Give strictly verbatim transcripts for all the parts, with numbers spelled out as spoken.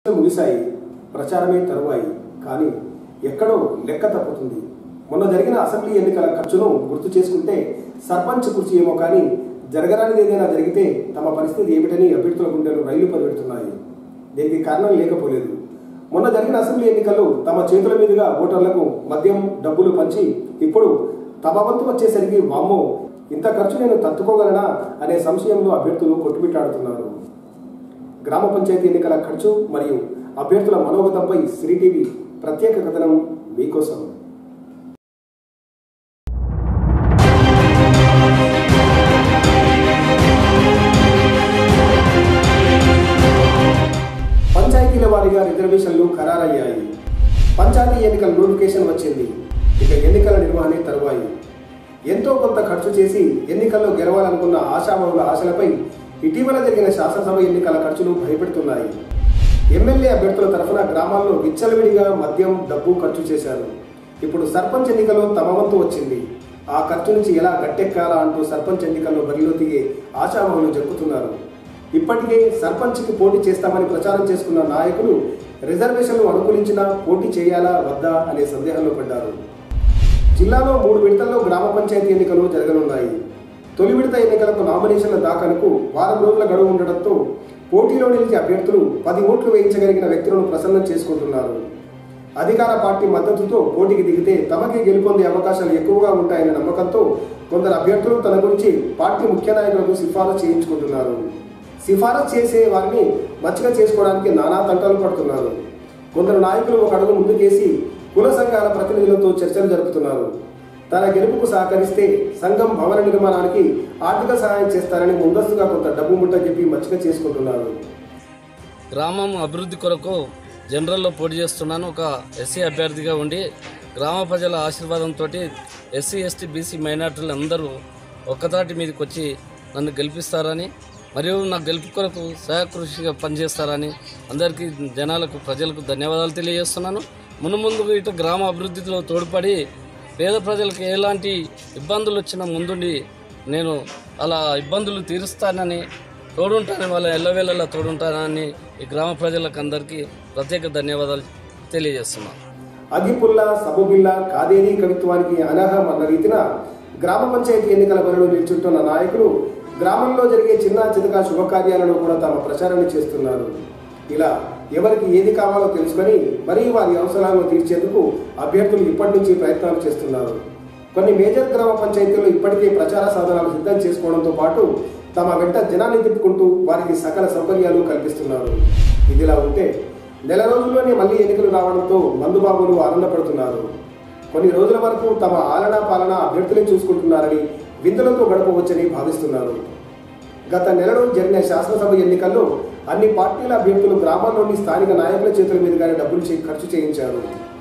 ముగిశాయి, ప్రచారమే తరువాయి. కానీ ఎక్కడో లెక్క తప్పుతుంది. మొన్న జరిగిన అసెంబ్లీ ఎన్నికల ఖర్చును గుర్తు చేసుకుంటే సర్పంచ్ కుర్చీ ఏమో కానీ జరగరానిది ఏదైనా జరిగితే తమ పరిస్థితి ఏమిటని అభ్యర్థుల గుండెలు రైలు పరిగెడుతున్నాయి. దీనికి కారణం లేకపోలేదు. మొన్న జరిగిన అసెంబ్లీ ఎన్నికల్లో తమ చేతుల మీదుగా ఓటర్లకు మద్యం డబ్బులు పంచి ఇప్పుడు తమ వంతు వచ్చేసరికి వామ్మో ఇంత ఖర్చు నేను తట్టుకోగలనా అనే సంశయంలో అభ్యర్థులు కొట్టుమిట్టాడుతున్నారు. గ్రామ పంచాయతీ ఎన్నికల ఖర్చు మరియు అభ్యర్థుల మనోగతంపై శ్రీ టీవీ ప్రత్యేక కథనం మీకోసం. పంచాయతీల వారీగా రిజర్వేషన్లు ఖరారయ్యాయి. పంచాయతీ ఎన్నికల నోటిఫికేషన్ వచ్చింది. ఇక ఎన్నికల నిర్వహణ తరువాయి. ఎంతో కొంత ఖర్చు చేసి ఎన్నికల్లో గెలవాలనుకున్న ఆశావహుల ఆశలపై ఇటీవల జరిగిన శాసనసభ ఎన్నికల ఖర్చులు భయపెడుతున్నాయి. ఎమ్మెల్యే అభ్యర్థుల తరఫున గ్రామాల్లో విచ్చలవిడిగా మద్యం డబ్బు ఖర్చు చేశారు. ఇప్పుడు సర్పంచ్ ఎన్నికల్లో తమ వంతు వచ్చింది. ఆ ఖర్చు నుంచి ఎలా గట్టెక్కాలా అంటూ సర్పంచ్ ఎన్నికల్లో బరిలో దిగే ఆశావహులు జరుపుతున్నారు. ఇప్పటికే సర్పంచ్కి పోటీ చేస్తామని ప్రచారం చేసుకున్న నాయకులు రిజర్వేషన్లు అనుకూలించినా పోటీ చేయాలా వద్దా అనే సందేహంలో పడ్డారు. జిల్లాలో మూడు విడతల్లో గ్రామ పంచాయతీ ఎన్నికలు జరగనున్నాయి. తొలి విడత ఎన్నికలకు నామినేషన్ల దాఖలకు వారం రోజుల గడువు ఉండడంతో పోటీలో నిలిచే అభ్యర్థులు పది ఓట్లు వేయించగలిగిన వ్యక్తులను ప్రసన్నం చేసుకుంటున్నారు. అధికార పార్టీ మద్దతుతో పోటీకి దిగితే తమకే గెలుపొందే అవకాశాలు ఎక్కువగా ఉంటాయనే నమ్మకంతో కొందరు అభ్యర్థులు తన గురించి పార్టీ ముఖ్య నాయకులకు సిఫారసు చేయించుకుంటున్నారు. సిఫారసు చేసే వారిని మచ్చిక చేసుకోవడానికి నానా తంటాలు పడుతున్నారు. కొందరు నాయకులు ఒక అడుగు ముందుకేసి కుల సంఘాల ప్రతినిధులతో చర్చలు జరుపుతున్నారు. తన గెలుపుకు సహకరిస్తే సంఘం భవన నిర్మాణానికి ఆర్థిక సహాయం చేస్తారని ముందస్తుగా కొంత డబ్బు ముట్ట చెప్పి మచ్చిక చేసుకుంటున్నారు. గ్రామం అభివృద్ధి కొరకు జనరల్లో పోటీ చేస్తున్నాను. ఒక ఎస్సీ అభ్యర్థిగా ఉండి గ్రామ ప్రజల ఆశీర్వాదంతో ఎస్సీ ఎస్టీ బీసీ మైనార్టీలు అందరూ ఒక్కతాటి మీదకి వచ్చి నన్ను గెలిపిస్తారని మరియు నా గెలుపు కొరకు సహకృషిగా పనిచేస్తారని అందరికీ జనాలకు ప్రజలకు ధన్యవాదాలు తెలియజేస్తున్నాను. మును ముందు ఇటు గ్రామ అభివృద్ధిలో తోడ్పడి పేద ప్రజలకు ఎలాంటి ఇబ్బందులు వచ్చినా ముందుండి నేను అలా ఇబ్బందులు తీరుస్తానని తోడుంటానని వాళ్ళ ఎల్లవేళలా తోడుంటానని ఈ గ్రామ ప్రజలకు అందరికీ ప్రత్యేక ధన్యవాదాలు తెలియజేస్తున్నాను. అగిపుల్ల సబుబిల్ల కాదేరీ కవిత్వానికి అనర్హం అన్న రీతిన గ్రామ పంచాయతీ ఎన్నికల బరిలో నిల్చుంటున్న నాయకులు గ్రామంలో జరిగే చిన్న చితక శుభకార్యాలను కూడా తమ ప్రచారాన్ని చేస్తున్నారు. ఇలా ఎవరికి ఏది కావాలో తెలుసుకొని మరీ వారి అవసరాలను తీర్చేందుకు అభ్యర్థులు ఇప్పటి నుంచి ప్రయత్నాలు చేస్తున్నారు. కొన్ని మేజర్ గ్రామ పంచాయతీలు ఇప్పటికే ప్రచార సాధనాలు సిద్ధం చేసుకోవడంతో పాటు తమ వెంట జనాన్ని తిప్పుకుంటూ వారికి సకల సౌకర్యాలు కల్పిస్తున్నారు. ఇదిలా ఉంటే నెల రోజుల్లోనే మళ్లీ ఎన్నికలు రావడంతో మందుబాబులు ఆనందపడుతున్నారు. కొన్ని రోజుల వరకు తమ ఆలనా పాలన అభ్యర్థులే చూసుకుంటున్నారని విందులతో గడపవచ్చని భావిస్తున్నారు. గత నెలలో జరిగిన శాసనసభ ఎన్నికల్లో అన్ని పార్టీల అభ్యర్థులు గ్రామాల్లోని స్థానిక నాయకుల చేతుల మీదుగానే డబ్బులు ఖర్చు చేయించారు.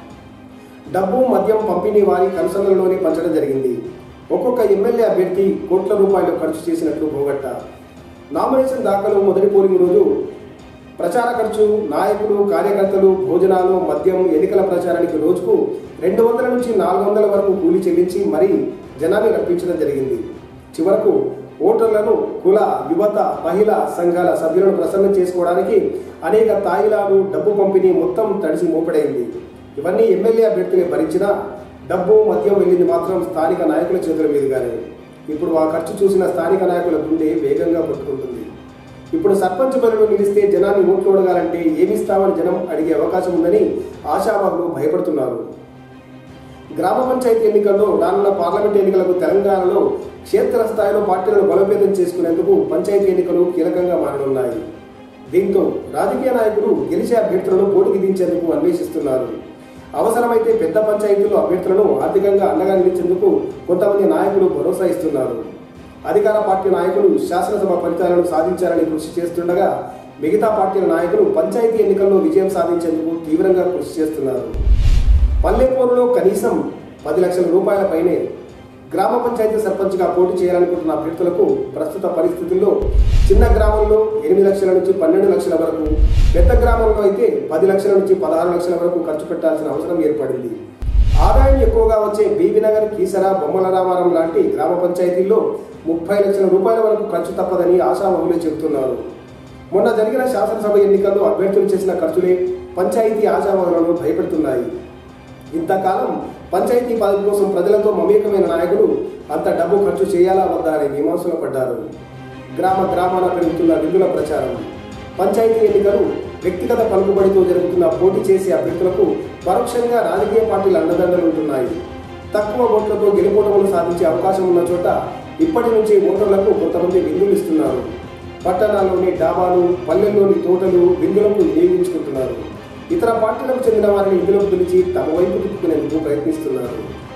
డబ్బు మద్యం పంపిణీ వారి కన్సర్న్లలోనే పంచడం జరిగింది. ఒక్కొక్క ఎమ్మెల్యే అభ్యర్థి కోట్ల రూపాయలు ఖర్చు చేసినట్లు పోగొట్ట. నామినేషన్ దాఖలు మొదటి పోలింగ్ రోజు ప్రచార ఖర్చు, నాయకులు కార్యకర్తలు భోజనాలు మద్యం ఎన్నికల ప్రచారానికి రోజుకు రెండు వందల నుంచి నాలుగు వందల వరకు కూలీ చెల్లించి మరీ జనాన్ని రప్పించడం జరిగింది. చివరకు ఓటర్లను కుల యువత మహిళా సంఘాల సభ్యులను ప్రసన్నం చేసుకోవడానికి అనేక తాయిలాలు డబ్బు పంపిణీ మొత్తం తడిసి మోపడైంది. ఇవన్నీ ఎమ్మెల్యే అభ్యర్థులే భరించినా డబ్బు మద్యం వెళ్ళింది మాత్రం స్థానిక నాయకుల చేతుల మీదుగానే. ఇప్పుడు ఆ ఖర్చు చూసిన స్థానిక నాయకుల గుండె వేగంగా కొట్టుకుంటుంది. ఇప్పుడు సర్పంచ్ బరిలో నిలిస్తే జనాన్ని ఓట్లు అడగాలంటే ఏమిస్తామని జనం అడిగే అవకాశం ఉందని ఆశావాహులు భయపడుతున్నారు. గ్రామ పంచాయతీ ఎన్నికల్లో రానున్న పార్లమెంట్ ఎన్నికలకు తెలంగాణలో క్షేత్రస్థాయిలో పార్టీలను బలోపేతం చేసుకునేందుకు పంచాయతీ ఎన్నికలు కీలకంగా మారనున్నాయి. దీంతో రాజకీయ నాయకులు గెలిచే అభ్యర్థులను పోటీకి దించేందుకు అన్వేషిస్తున్నారు. అవసరమైతే పెద్ద పంచాయతీల్లో అభ్యర్థులను ఆర్థికంగా అండగా నిలిచేందుకు కొంతమంది నాయకులు భరోసా ఇస్తున్నారు. అధికార పార్టీ నాయకులు శాసనసభ ఫలితాలను సాధించాలని కృషి చేస్తుండగా మిగతా పార్టీల నాయకులు పంచాయతీ ఎన్నికల్లో విజయం సాధించేందుకు తీవ్రంగా కృషి చేస్తున్నారు. పల్లెపూరులో కనీసం పది లక్షల రూపాయల పైనే గ్రామ పంచాయతీ సర్పంచ్గా పోటీ చేయాలనుకుంటున్న అభ్యర్థులకు ప్రస్తుత పరిస్థితుల్లో చిన్న గ్రామంలో ఎనిమిది లక్షల నుంచి పన్నెండు లక్షల వరకు, పెద్ద గ్రామంలో అయితే పది లక్షల నుంచి పదహారు లక్షల వరకు ఖర్చు పెట్టాల్సిన అవసరం ఏర్పడింది. ఆదాయం ఎక్కువగా వచ్చే బీబీనగర్, కీసర, బొమ్మల రామారం లాంటి గ్రామ పంచాయతీల్లో ముప్పై లక్షల రూపాయల వరకు ఖర్చు తప్పదని ఆశావహులే చెబుతున్నారు. మొన్న జరిగిన శాసనసభ ఎన్నికల్లో అభ్యర్థులు చేసిన ఖర్చులే పంచాయతీ ఆశావాదులను భయపెడుతున్నాయి. ఇంతకాలం పంచాయతీ పదవి కోసం ప్రజలతో మమేకమైన నాయకులు అంత డబ్బు ఖర్చు చేయాలా వద్దా అనే మీమాంసలో పడ్డారు. గ్రామ గ్రామాల పెరుగుతున్న నిధుల ప్రచారం, పంచాయతీ ఎన్నికలు వ్యక్తిగత పలుకుబడితో జరుగుతున్న పోటీ చేసే అభ్యర్థులకు పరోక్షంగా రాజకీయ పార్టీల అండదండలు ఉంటున్నాయి. తక్కువ ఓట్లతో గెలుపోటములు సాధించే అవకాశం ఉన్న చోట ఇప్పటి నుంచి ఓటర్లకు కొంతమంది విందులు ఇస్తున్నారు. పట్టణాల్లోని డాబాలు, పల్లెల్లోని తోటలు విందులకు వినియోగించుకుంటున్నారు. ఇతర పార్టీలకు చెందిన వారిని విధులకు పిలిచి తమ వైపు తిప్పుకునేందుకు ప్రయత్నిస్తున్నారు.